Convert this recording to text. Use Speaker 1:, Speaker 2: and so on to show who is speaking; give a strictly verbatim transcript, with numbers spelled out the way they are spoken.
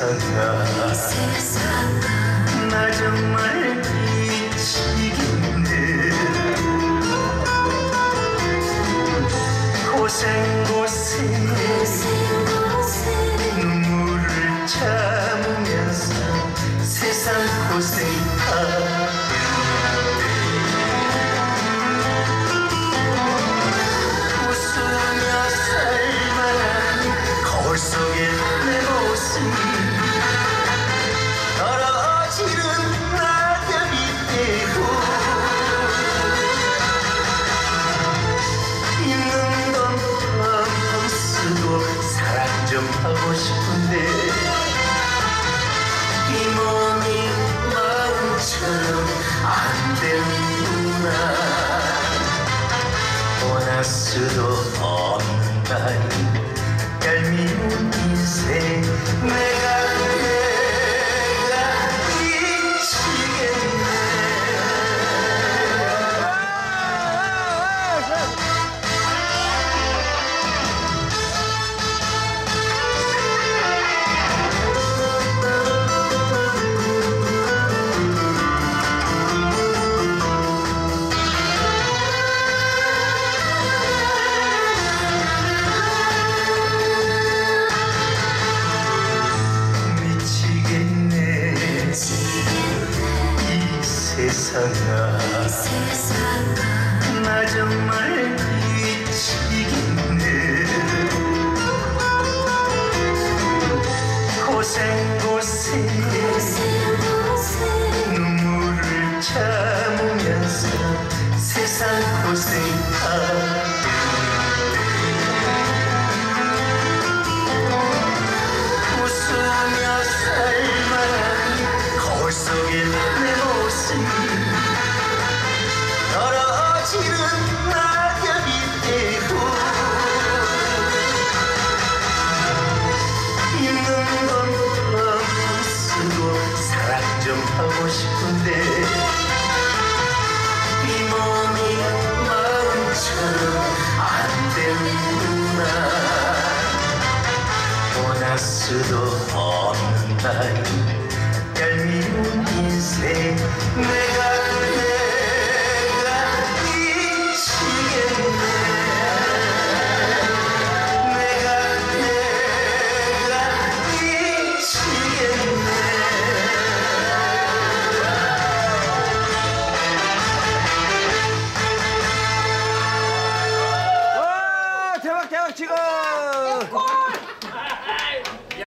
Speaker 1: 세상아, 나 정말 미치겠네. 고생 고생 눈물을 참으면서 세상 고생하는데 웃으며 살만한 거울 속의 내 모습, 떨어지는 낙엽이 되고 있는 돈 펑펑 쓰고 사랑 좀 하고 싶은데 이 몸이 마음처럼 안 되는구나. 원할 수도 없는 나이 얄미운 인생, 내가 내가 미치겠네. 세상아, 나 정말 미치겠네. 고생 고생 눈물을 참으면서 세상 고생하는데 웃으며 살만한 거울 속의 내 모습, 떨어지는 낙엽이 되고 있는 돈 펑펑 쓰고 사랑 좀 하고 싶은데 이 몸이 마음처럼 안 되는구나. 원할 수도 없는 나이 얄미운 인생, 내가
Speaker 2: 대박 대박 지금